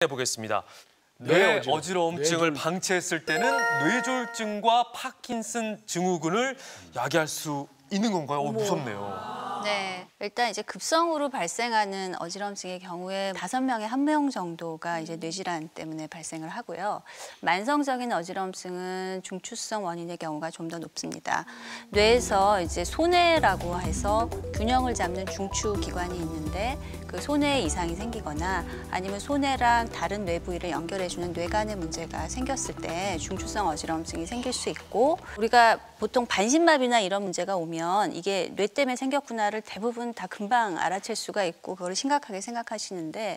해보겠습니다. 뇌 어지러움증을 방치했을 때는 뇌졸중과 파킨슨 증후군을 야기할 수 있는 건가요? 무섭네요. 네, 일단 이제 급성으로 발생하는 어지럼증의 경우에 5명에 1명 정도가 이제 뇌질환 때문에 발생을 하고요. 만성적인 어지럼증은 중추성 원인의 경우가 좀 더 높습니다. 뇌에서 이제 소뇌라고 해서 균형을 잡는 중추 기관이 있는데 그 소뇌에 이상이 생기거나 아니면 소뇌랑 다른 뇌 부위를 연결해주는 뇌간의 문제가 생겼을 때 중추성 어지럼증이 생길 수 있고, 우리가 보통 반신마비나 이런 문제가 오면 이게 뇌 때문에 생겼구나를 대부분 다 금방 알아챌 수가 있고 그걸 심각하게 생각하시는데,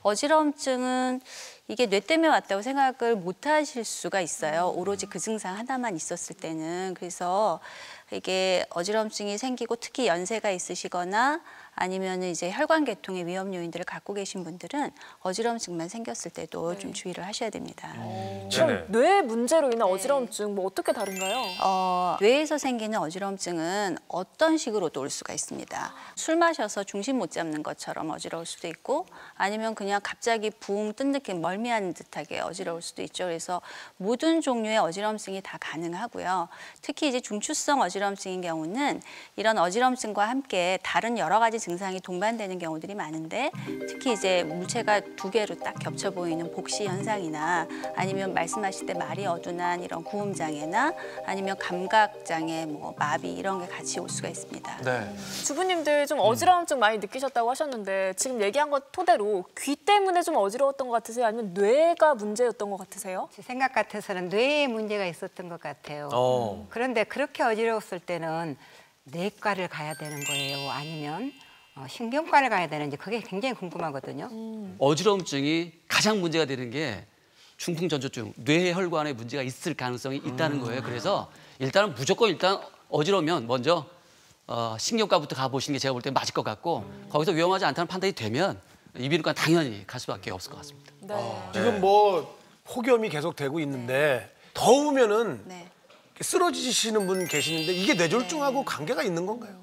어지럼증은 이게 뇌 때문에 왔다고 생각을 못 하실 수가 있어요. 오로지 그 증상 하나만 있었을 때는. 그래서 이게 어지럼증이 생기고 특히 연세가 있으시거나 아니면 이제 혈관계통의 위험 요인들을 갖고 계신 분들은 어지럼증만 생겼을 때도 좀 주의를 하셔야 됩니다. 그럼 뇌 문제로 인한 어지럼증 뭐 어떻게 다른가요? 뇌에서 생기는 어지럼증은 어떤 식으로도 올 수가 있습니다. 술 마셔서 중심 못 잡는 것처럼 어지러울 수도 있고, 아니면 그냥 갑자기 붕 뜬 느낌, 멀미하는 듯하게 어지러울 수도 있죠. 그래서 모든 종류의 어지럼증이 다 가능하고요. 특히 이제 중추성 어지럼증인 경우는 이런 어지럼증과 함께 다른 여러 가지 증상이 동반되는 경우들이 많은데, 특히 이제 물체가 2개로 딱 겹쳐 보이는 복시 현상이나 아니면 말씀하실 때 말이 어둔한 이런 구음 장애나 아니면 감각 장애, 뭐 마비 이런 게 같이 올 수가 있습니다. 네. 주부님들 좀 어지러움증 많이 느끼셨다고 하셨는데 지금 얘기한 것 토대로 귀 때문에 좀 어지러웠던 것 같으세요? 아니면 뇌가 문제였던 것 같으세요? 제 생각 같아서는 뇌에 문제가 있었던 것 같아요. 그런데 그렇게 어지러웠을 때는 내과를 가야 되는 거예요? 아니면 신경과를 가야 되는지 그게 굉장히 궁금하거든요. 어지러움증이 가장 문제가 되는 게 중풍전조증, 뇌혈관에 문제가 있을 가능성이 있다는 거예요. 그래서 무조건 어지러우면 먼저 신경과부터 가보시는 게 제가 볼 때 맞을 것 같고, 거기서 위험하지 않다는 판단이 되면 이비인후과 당연히 갈 수밖에 없을 것 같습니다. 지금 뭐 폭염이 계속 되고 있는데 더우면은 쓰러지시는 분 계시는데 이게 뇌졸중하고 관계가 있는 건가요?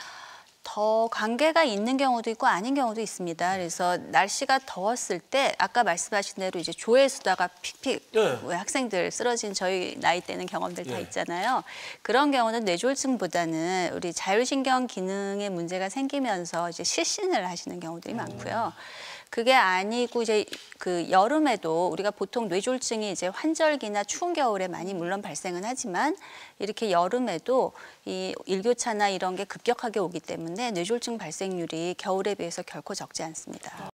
더 관계가 있는 경우도 있고 아닌 경우도 있습니다. 그래서 날씨가 더웠을 때 아까 말씀하신 대로 이제 조에 수다가 픽픽 왜 학생들 쓰러진 저희 나이 때는 경험들 다 있잖아요. 그런 경우는 뇌졸중보다는 우리 자율신경 기능에 문제가 생기면서 이제 실신을 하시는 경우들이 많고요. 그게 아니고 이제 그 여름에도 우리가 보통 뇌졸중이 이제 환절기나 추운 겨울에 많이 물론 발생은 하지만 이렇게 여름에도 이 일교차나 이런 게 급격하게 오기 때문에 뇌졸중 발생률이 겨울에 비해서 결코 적지 않습니다.